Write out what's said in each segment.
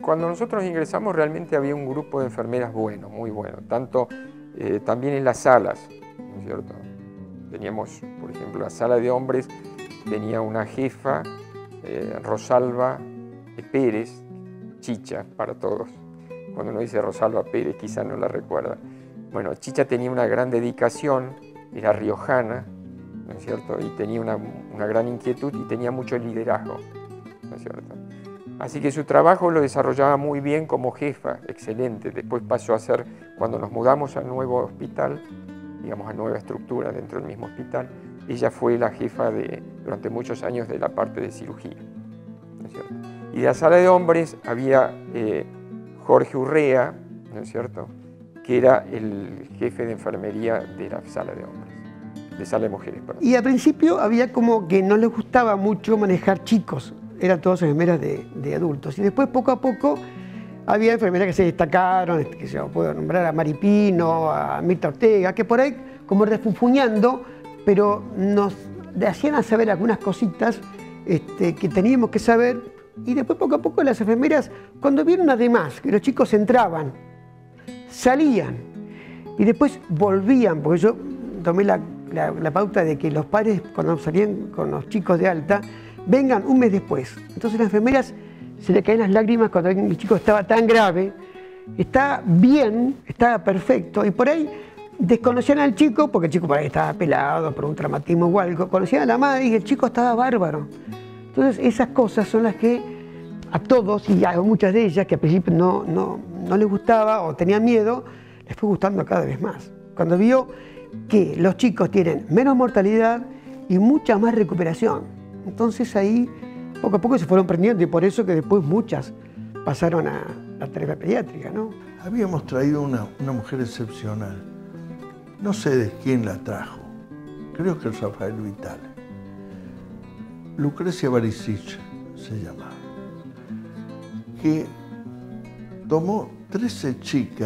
Cuando nosotros ingresamos realmente había un grupo de enfermeras bueno, muy bueno, tanto también en las salas, ¿no es cierto? Teníamos, por ejemplo, la sala de hombres tenía una jefa, Rosalba Pérez, Chicha para todos. Cuando uno dice Rosalba Pérez quizá no la recuerda. Bueno, Chicha tenía una gran dedicación, era riojana, ¿no es cierto? Y tenía una gran inquietud y tenía mucho liderazgo, ¿no es cierto? Así que su trabajo lo desarrollaba muy bien como jefa, excelente. Después pasó a ser, cuando nos mudamos al nuevo hospital, digamos a nueva estructura dentro del mismo hospital, ella fue la jefa durante muchos años de la parte de cirugía, ¿no es cierto? Y de la sala de hombres había Jorge Urrea, ¿no es cierto?, que era el jefe de enfermería de la sala de hombres, de sala de mujeres, perdón. Y al principio había como que no les gustaba mucho manejar chicos, eran todas enfermeras de adultos. Y después poco a poco había enfermeras que se destacaron, que yo puedo nombrar a Maripino, a Mirta Ortega, que por ahí como refunfuñando, pero nos hacían saber algunas cositas que teníamos que saber. Y después poco a poco las enfermeras, cuando vieron además que los chicos entraban, salían y después volvían, porque yo tomé la pauta de que los padres cuando salían con los chicos de alta, vengan un mes después. Entonces las enfermeras se le caen las lágrimas cuando el chico estaba tan grave, está bien, estaba perfecto, y por ahí desconocían al chico, porque el chico por ahí estaba pelado por un traumatismo o algo, conocían a la madre y el chico estaba bárbaro. Entonces esas cosas son las que a todos, y a muchas de ellas que al principio no les gustaba o tenían miedo, les fue gustando cada vez más. Cuando vio que los chicos tienen menos mortalidad y mucha más recuperación. Entonces ahí poco a poco se fueron prendiendo y por eso que después muchas pasaron a la terapia pediátrica, ¿no? Habíamos traído una mujer excepcional. No sé de quién la trajo. Creo que el Rafael Vital. Lucrecia Barisic se llamaba. Que tomó 13 chicas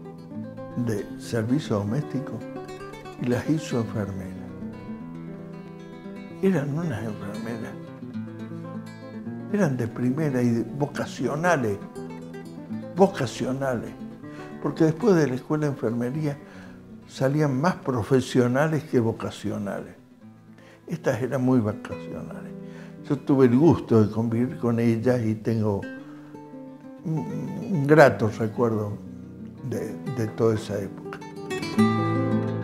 de servicio doméstico y las hizo enfermeras. Eran unas enfermeras, eran de primera y vocacionales, porque después de la escuela de enfermería salían más profesionales que vocacionales. Estas eran muy vocacionales. Yo tuve el gusto de convivir con ellas y tengo un grato recuerdo de toda esa época.